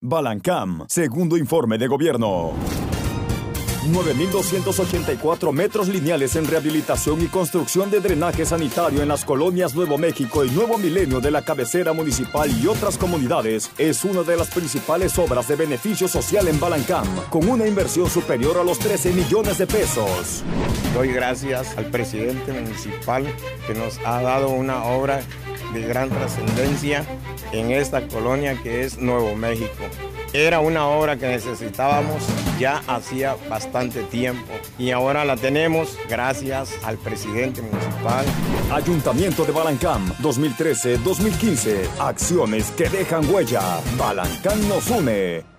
Balancam, segundo informe de gobierno. 9.284 metros lineales en rehabilitación y construcción de drenaje sanitario en las colonias Nuevo México y Nuevo Milenio de la cabecera municipal y otras comunidades es una de las principales obras de beneficio social en Balancam, con una inversión superior a los 13 millones de pesos. Doy gracias al presidente municipal que nos ha dado una obra de gran trascendencia en esta colonia que es Nuevo México. Era una obra que necesitábamos ya hacía bastante tiempo y ahora la tenemos gracias al presidente municipal. Ayuntamiento de Balancam, 2013-2015. Acciones que dejan huella. Balancam nos une.